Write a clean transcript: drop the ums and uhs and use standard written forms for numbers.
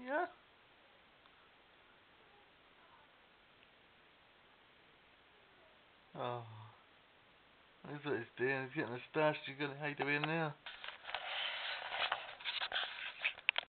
Yeah. Oh. That's what he's doing. He's getting a stash. You're going to hate to be in there.